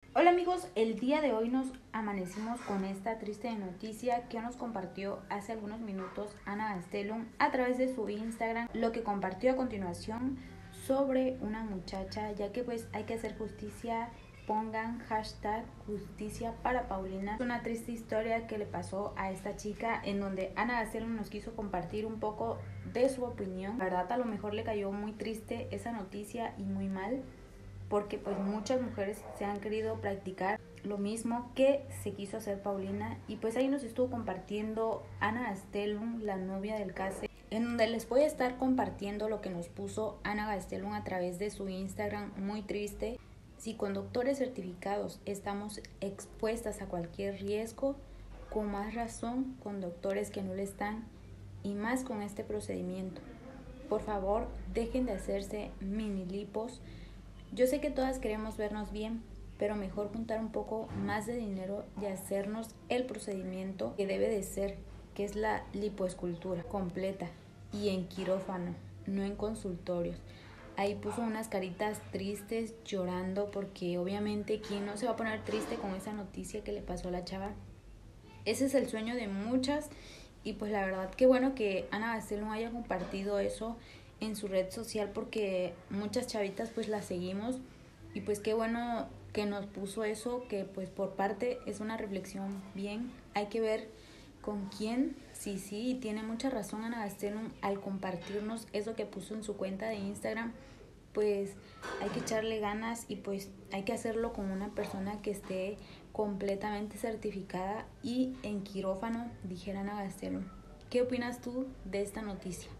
Hola amigos, el día de hoy nos amanecimos con esta triste noticia que nos compartió hace algunos minutos Ana Gastelum a través de su Instagram, lo que compartió a continuación sobre una muchacha, ya que pues hay que hacer justicia, pongan hashtag justicia para Paulina. Es una triste historia que le pasó a esta chica en donde Ana Gastelum nos quiso compartir un poco de su opinión. La verdad a lo mejor le cayó muy triste esa noticia y muy mal, porque pues muchas mujeres se han querido practicar lo mismo que se quiso hacer Paulina, y pues ahí nos estuvo compartiendo Ana Gastelum, la novia del Case, en donde les voy a estar compartiendo lo que nos puso Ana Gastelum a través de su Instagram. Muy triste: si con doctores certificados estamos expuestas a cualquier riesgo, con más razón con doctores que no lo están, y más con este procedimiento. Por favor, dejen de hacerse mini lipos. Yo sé que todas queremos vernos bien, pero mejor juntar un poco más de dinero y hacernos el procedimiento que debe de ser, que es la lipoescultura completa y en quirófano, no en consultorios. Ahí puso unas caritas tristes, llorando, porque obviamente quién no se va a poner triste con esa noticia que le pasó a la chava. Ese es el sueño de muchas, y pues la verdad que bueno que Ana Gastelum haya compartido eso en su red social, porque muchas chavitas pues la seguimos, y pues qué bueno que nos puso eso, que pues por parte es una reflexión bien. Hay que ver con quién. Sí, sí, tiene mucha razón Ana Gastelum al compartirnos eso que puso en su cuenta de Instagram. Pues hay que echarle ganas, y pues hay que hacerlo con una persona que esté completamente certificada y en quirófano, dijera Ana Gastelum. ¿Qué opinas tú de esta noticia?